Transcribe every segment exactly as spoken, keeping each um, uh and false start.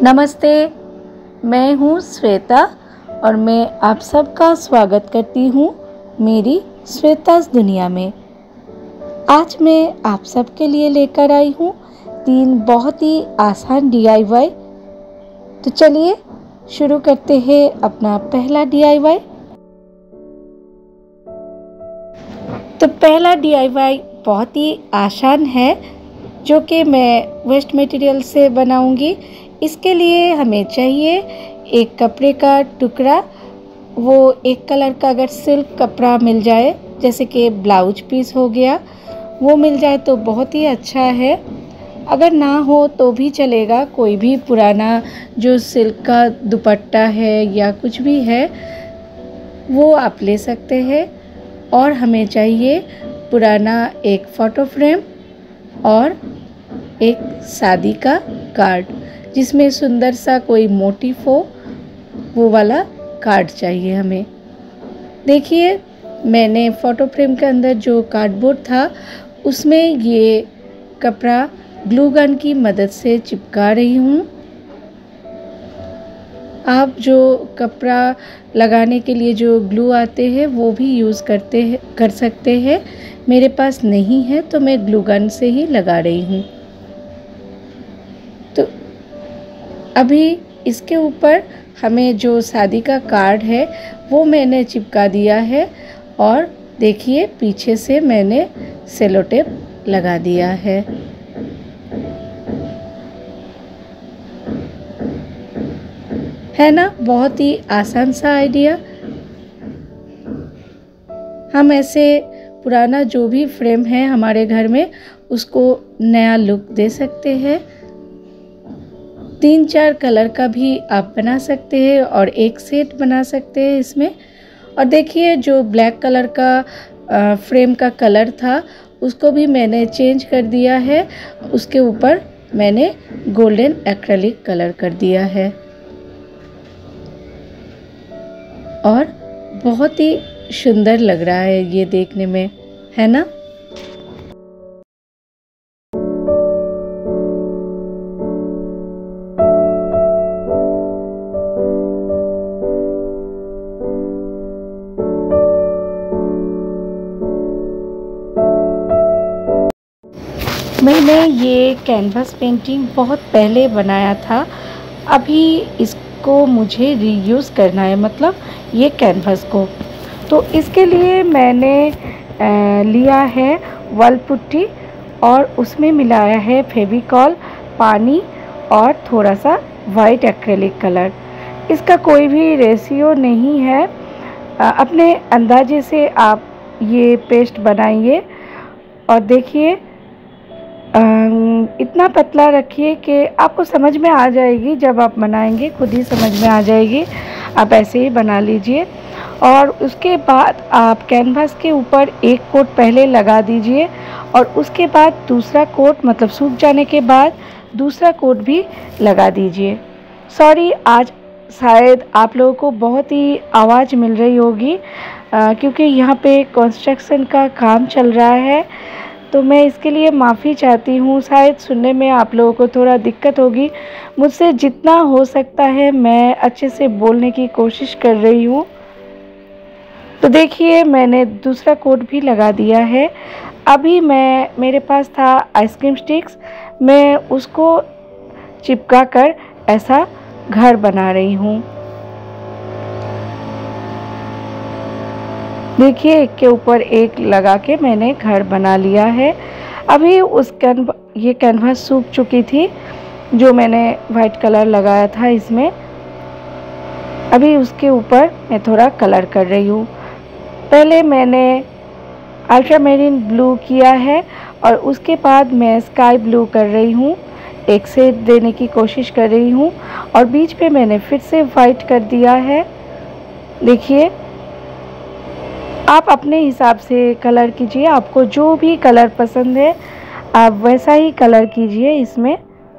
नमस्ते, मैं हूँ श्वेता और मैं आप सबका स्वागत करती हूँ मेरी श्वेता's दुनिया में। आज मैं आप सबके लिए लेकर आई हूँ तीन बहुत ही आसान डी आई वाई। तो चलिए शुरू करते हैं अपना पहला डी आई वाई। तो पहला डी आई वाई बहुत ही आसान है, जो कि मैं वेस्ट मटेरियल से बनाऊंगी। इसके लिए हमें चाहिए एक कपड़े का टुकड़ा, वो एक कलर का अगर सिल्क कपड़ा मिल जाए, जैसे कि ब्लाउज पीस हो गया, वो मिल जाए तो बहुत ही अच्छा है। अगर ना हो तो भी चलेगा, कोई भी पुराना जो सिल्क का दुपट्टा है या कुछ भी है वो आप ले सकते हैं। और हमें चाहिए पुराना एक फ़ोटो फ्रेम और एक शादी का कार्ड, जिसमें सुंदर सा कोई मोटिफ हो, वो वाला कार्ड चाहिए हमें। देखिए, मैंने फ़ोटो फ्रेम के अंदर जो कार्डबोर्ड था उसमें ये कपड़ा ग्लू गन की मदद से चिपका रही हूँ। आप जो कपड़ा लगाने के लिए जो ग्लू आते हैं वो भी यूज़ करते हैं कर सकते हैं। मेरे पास नहीं है तो मैं ग्लू गन से ही लगा रही हूँ। तो अभी इसके ऊपर हमें जो शादी का कार्ड है वो मैंने चिपका दिया है, और देखिए पीछे से मैंने सेलो टेप लगा दिया है। है ना, बहुत ही आसान सा आइडिया। हम ऐसे पुराना जो भी फ्रेम है हमारे घर में उसको नया लुक दे सकते हैं। तीन चार कलर का भी आप बना सकते हैं और एक सेट बना सकते हैं इसमें। और देखिए, जो ब्लैक कलर का फ्रेम का कलर था उसको भी मैंने चेंज कर दिया है। उसके ऊपर मैंने गोल्डन एक्रेलिक कलर कर दिया है और बहुत ही सुंदर लग रहा है ये देखने में, है ना। मैंने ये कैनवास पेंटिंग बहुत पहले बनाया था, अभी इसको मुझे रीयूज़ करना है, मतलब ये कैनवास को। तो इसके लिए मैंने आ, लिया है वॉल पुट्टी और उसमें मिलाया है फेविकॉल, पानी और थोड़ा सा वाइट एक्रेलिक कलर। इसका कोई भी रेशियो नहीं है, आ, अपने अंदाजे से आप ये पेस्ट बनाइए। और देखिए, इतना पतला रखिए कि आपको समझ में आ जाएगी, जब आप बनाएंगे खुद ही समझ में आ जाएगी। आप ऐसे ही बना लीजिए और उसके बाद आप कैनवास के ऊपर एक कोट पहले लगा दीजिए और उसके बाद दूसरा कोट, मतलब सूख जाने के बाद दूसरा कोट भी लगा दीजिए। सॉरी, आज शायद आप लोगों को बहुत ही आवाज़ मिल रही होगी, आ, क्योंकि यहाँ पे कंस्ट्रक्शन का काम चल रहा है, तो मैं इसके लिए माफ़ी चाहती हूँ। शायद सुनने में आप लोगों को थोड़ा दिक्कत होगी। मुझसे जितना हो सकता है मैं अच्छे से बोलने की कोशिश कर रही हूँ। तो देखिए, मैंने दूसरा कोट भी लगा दिया है। अभी मैं मेरे पास था आइसक्रीम स्टिक्स, मैं उसको चिपका कर ऐसा घर बना रही हूँ। देखिए, एक के ऊपर एक लगा के मैंने घर बना लिया है। अभी उस कैन ये कैनवास सूख चुकी थी जो मैंने वाइट कलर लगाया था इसमें। अभी उसके ऊपर मैं थोड़ा कलर कर रही हूँ। पहले मैंने अल्ट्रामेरिन ब्लू किया है और उसके बाद मैं स्काई ब्लू कर रही हूँ, एक शेड देने की कोशिश कर रही हूँ और बीच पे मैंने फिर से वाइट कर दिया है। देखिए, आप अपने हिसाब से कलर कीजिए, आपको जो भी कलर पसंद है आप वैसा ही कलर कीजिए इसमें।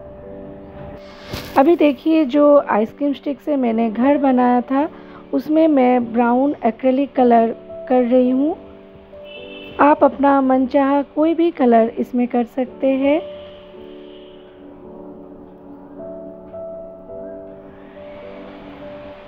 अभी देखिए, जो आइसक्रीम स्टिक से मैंने घर बनाया था उसमें मैं ब्राउन एक्रेलिक कलर कर रही हूँ। आप अपना मनचाहा कोई भी कलर इसमें कर सकते हैं।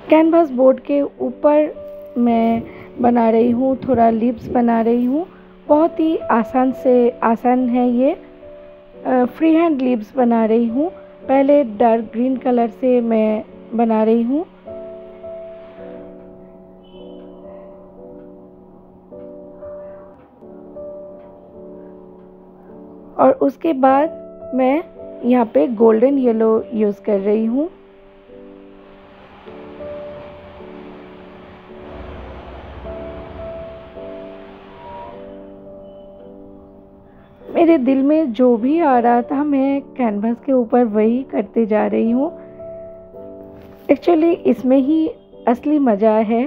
कैनवास बोर्ड के ऊपर मैं बना रही हूँ, थोड़ा लीव्स बना रही हूँ। बहुत ही आसान से आसान है ये। फ्री हैंड लीव्स बना रही हूँ। पहले डार्क ग्रीन कलर से मैं बना रही हूँ। और उसके बाद मैं यहाँ पे गोल्डन येलो यूज़ कर रही हूँ। मेरे दिल में जो भी आ रहा था मैं कैनवास के ऊपर वही करते जा रही हूँ। एक्चुअली इसमें ही असली मज़ा है।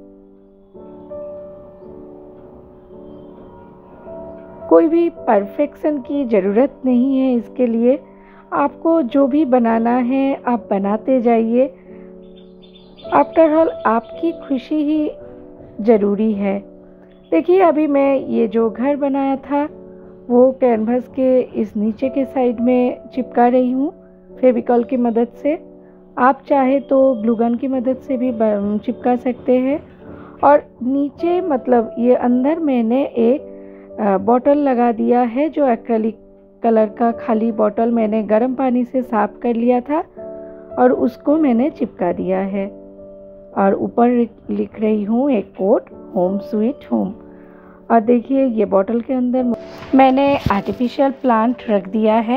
कोई भी परफेक्शन की ज़रूरत नहीं है इसके लिए। आपको जो भी बनाना है आप बनाते जाइए। आफ्टर ऑल आपकी खुशी ही ज़रूरी है। देखिए अभी मैं ये जो घर बनाया था वो कैनवास के इस नीचे के साइड में चिपका रही हूँ फेविकॉल की मदद से। आप चाहे तो ग्लू गन की मदद से भी चिपका सकते हैं। और नीचे मतलब ये अंदर मैंने एक बॉटल लगा दिया है, जो एक्रेलिक कलर का खाली बॉटल मैंने गर्म पानी से साफ कर लिया था और उसको मैंने चिपका दिया है। और ऊपर लिख रही हूँ एक कोट, होम स्वीट होम। और देखिए ये बॉटल के अंदर मैंने आर्टिफिशियल प्लांट रख दिया है।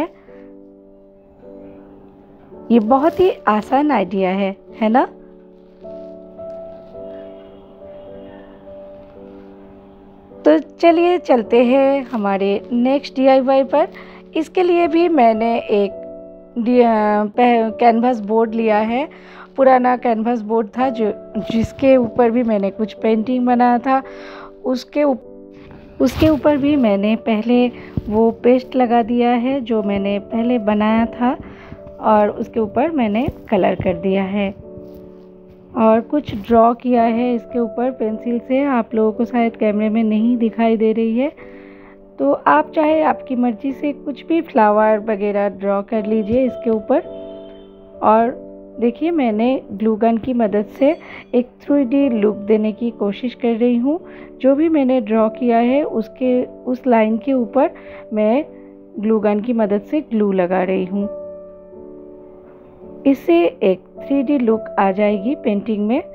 ये बहुत ही आसान आइडिया है है ना। तो चलिए चलते हैं हमारे नेक्स्ट डीआईवाई पर। इसके लिए भी मैंने एक कैनवास बोर्ड लिया है। पुराना कैनवास बोर्ड था जो जिसके ऊपर भी मैंने कुछ पेंटिंग बनाया था। उसके उसके ऊपर भी मैंने पहले वो पेस्ट लगा दिया है जो मैंने पहले बनाया था, और उसके ऊपर मैंने कलर कर दिया है और कुछ ड्रॉ किया है इसके ऊपर पेंसिल से। आप लोगों को शायद कैमरे में नहीं दिखाई दे रही है, तो आप चाहे आपकी मर्ज़ी से कुछ भी फ्लावर वगैरह ड्रॉ कर लीजिए इसके ऊपर। और देखिए मैंने ग्लू गन की मदद से एक थ्री डी लुक देने की कोशिश कर रही हूँ। जो भी मैंने ड्रॉ किया है उसके उस लाइन के ऊपर मैं ग्लू गन की मदद से ग्लू लगा रही हूँ। इससे एक थ्री डी लुक आ जाएगी पेंटिंग में।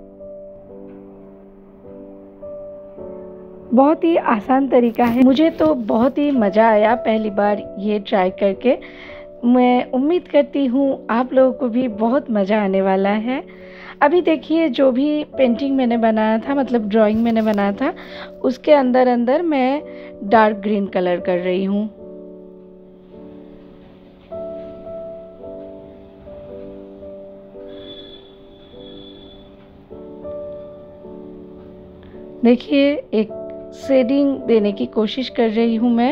बहुत ही आसान तरीका है। मुझे तो बहुत ही मज़ा आया पहली बार ये ट्राई करके। मैं उम्मीद करती हूँ आप लोगों को भी बहुत मज़ा आने वाला है। अभी देखिए जो भी पेंटिंग मैंने बनाया था, मतलब ड्राइंग मैंने बनाया था, उसके अंदर अंदर मैं डार्क ग्रीन कलर कर रही हूँ। देखिए एक शेडिंग देने की कोशिश कर रही हूँ मैं।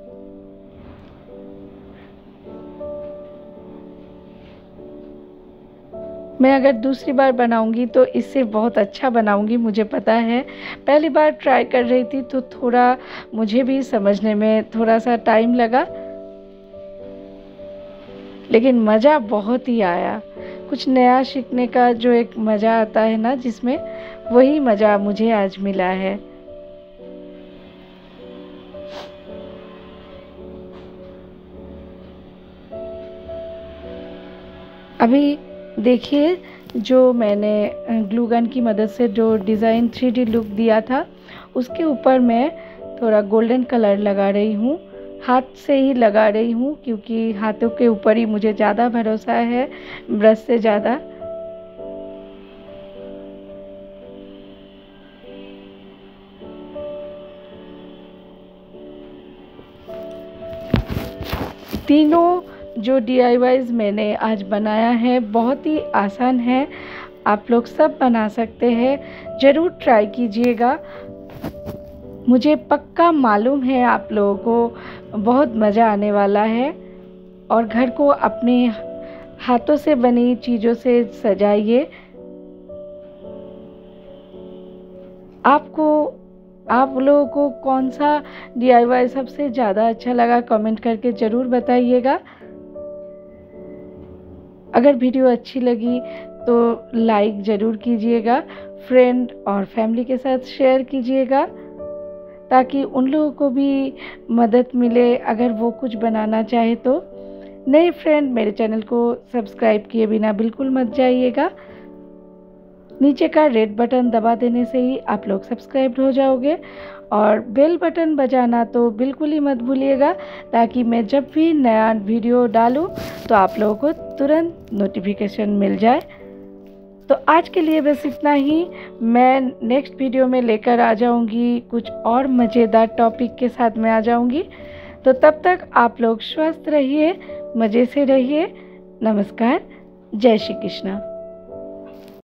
मैं अगर दूसरी बार बनाऊंगी तो इससे बहुत अच्छा बनाऊंगी, मुझे पता है। पहली बार ट्राई कर रही थी तो थोड़ा मुझे भी समझने में थोड़ा सा टाइम लगा, लेकिन मज़ा बहुत ही आया। कुछ नया सीखने का जो एक मज़ा आता है ना, जिसमें वही मज़ा मुझे आज मिला है। अभी देखिए जो मैंने ग्लू गन की मदद से जो डिज़ाइन थ्री डी लुक दिया था, उसके ऊपर मैं थोड़ा गोल्डन कलर लगा रही हूँ। हाथ से ही लगा रही हूँ क्योंकि हाथों के ऊपर ही मुझे ज़्यादा भरोसा है ब्रश से ज़्यादा। तीनों जो डीआईवाईज़ मैंने आज बनाया है बहुत ही आसान है। आप लोग सब बना सकते हैं, ज़रूर ट्राई कीजिएगा। मुझे पक्का मालूम है आप लोगों को बहुत मज़ा आने वाला है। और घर को अपने हाथों से बनी चीज़ों से सजाइए। आपको आप लोगों को कौन सा डीआईवाई सबसे ज़्यादा अच्छा लगा कमेंट करके ज़रूर बताइएगा। अगर वीडियो अच्छी लगी तो लाइक ज़रूर कीजिएगा, फ्रेंड और फैमिली के साथ शेयर कीजिएगा ताकि उन लोगों को भी मदद मिले अगर वो कुछ बनाना चाहे तो। नए फ्रेंड मेरे चैनल को सब्सक्राइब किए बिना बिल्कुल मत जाइएगा। नीचे का रेड बटन दबा देने से ही आप लोग सब्सक्राइब हो जाओगे और बेल बटन बजाना तो बिल्कुल ही मत भूलिएगा ताकि मैं जब भी नया वीडियो डालूं तो आप लोगों को तुरंत नोटिफिकेशन मिल जाए। तो आज के लिए बस इतना ही। मैं नेक्स्ट वीडियो में लेकर आ जाऊंगी, कुछ और मज़ेदार टॉपिक के साथ मैं आ जाऊंगी। तो तब तक आप लोग स्वस्थ रहिए, मज़े से रहिए। नमस्कार, जय श्री कृष्ण।